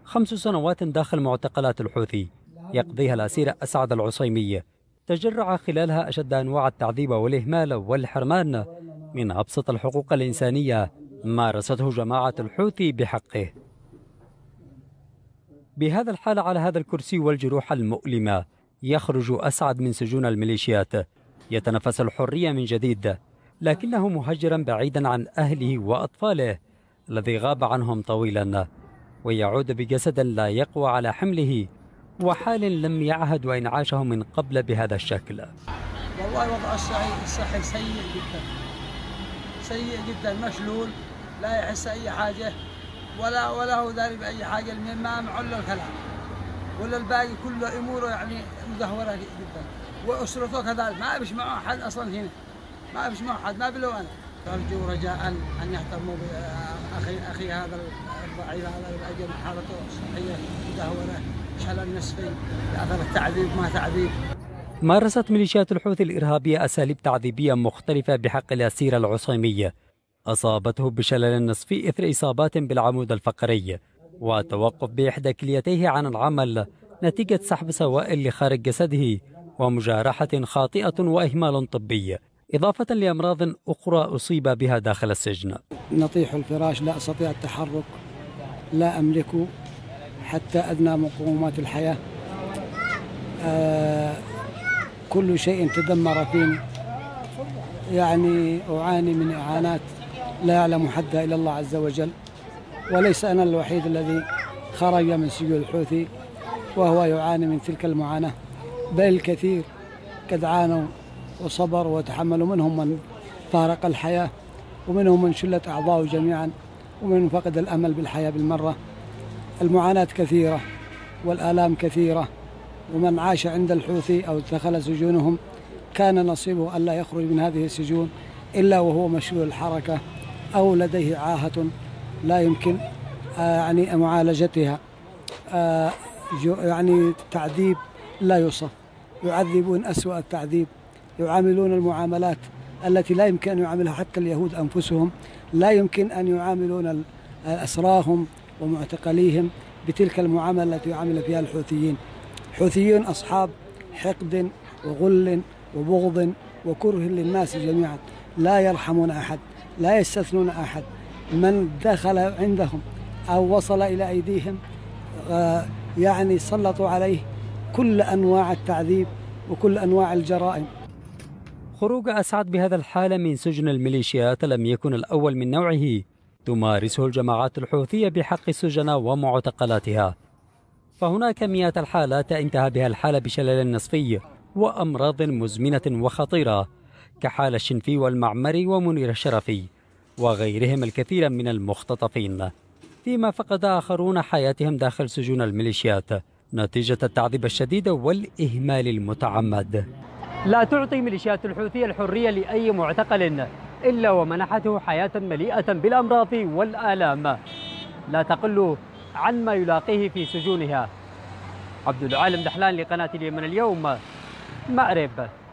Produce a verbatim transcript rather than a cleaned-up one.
خمس سنوات داخل معتقلات الحوثي يقضيها الأسير أسعد العصيمي تجرع خلالها أشد أنواع التعذيب والإهمال والحرمان من أبسط الحقوق الإنسانية مارسته جماعة الحوثي بحقه. بهذا الحال على هذا الكرسي والجروح المؤلمة يخرج أسعد من سجون الميليشيات يتنفس الحرية من جديد، لكنه مهجرا بعيدا عن أهله وأطفاله الذي غاب عنهم طويلا، ويعود بجسد لا يقوى على حمله وحال لم يعهد وإن عاشه من قبل بهذا الشكل. والله وضع الصحي الصحي سيء جدا سيء جدا، مشلول، لا يحس أي حاجة ولا ولا هو داري بأي حاجة، ما معه إلا الكلام، ولا الباقي كله أموره يعني مدهورة جدا، وأسرته كذلك ما أبش معه أحد أصلا هنا، ما أبش معه أحد، ما بلو أنا. أرجو رجاء أن يهتموا بأخي أخي هذا الضعيف هذا الأجل، حالته صحية مدهورة، شلل نصفي لأثر التعذيب ما تعذيب. مارست ميليشيات الحوثي الإرهابية أساليب تعذيبية مختلفة بحق الأسير العصيمي، أصابته بشلل نصفي إثر إصابات بالعمود الفقري وتوقف بإحدى كليتيه عن العمل نتيجة سحب سوائل لخارج جسده ومجارحة خاطئة وإهمال طبي، إضافة لأمراض أخرى أصيب بها داخل السجن. نطيح الفراش، لا أستطيع التحرك، لا أملك حتى أدنى مقومات الحياة، آه كل شيء تدمر فيني، يعني أعاني من إعانات لا يعلم حدها إلا الله عز وجل، وليس أنا الوحيد الذي خرج من سجون الحوثي وهو يعاني من تلك المعاناة، بل الكثير قد عانوا وصبروا وتحملوا، منهم من فارق الحياة ومنهم من شلت أعضاؤه جميعا ومن فقد الأمل بالحياة بالمرة. المعاناة كثيرة والآلام كثيرة، ومن عاش عند الحوثي أو دخل سجونهم كان نصيبه ألا يخرج من هذه السجون إلا وهو مشلول الحركة أو لديه عاهة لا يمكن يعني معالجتها، يعني تعذيب لا يوصف، يعذبون أسوأ التعذيب، يعاملون المعاملات التي لا يمكن أن يعاملها حتى اليهود أنفسهم، لا يمكن أن يعاملون أسراهم ومعتقليهم بتلك المعاملة التي يعامل فيها الحوثيين. الحوثيون أصحاب حقد وغل وبغض وكره للناس جميعا، لا يرحمون أحد، لا يستثنون أحد، من دخل عندهم أو وصل إلى أيديهم يعني سلطوا عليه كل أنواع التعذيب وكل أنواع الجرائم. خروج أسعد بهذا الحال من سجن الميليشيات لم يكن الأول من نوعه تمارسه الجماعات الحوثية بحق السجناء ومعتقلاتها، فهناك مئات الحالات انتهى بها الحال بشلل نصفي وأمراض مزمنة وخطيرة كحال الشنفي والمعمري ومنير الشرفي وغيرهم الكثير من المختطفين، فيما فقد آخرون حياتهم داخل سجون الميليشيات نتيجة التعذيب الشديد والإهمال المتعمد. لا تعطي ميليشيات الحوثي الحرية لأي معتقل إلا ومنحته حياة مليئة بالأمراض والآلام لا تقل عن ما يلاقيه في سجونها. عبد العالم دحلان لقناة اليمن اليوم، مأرب.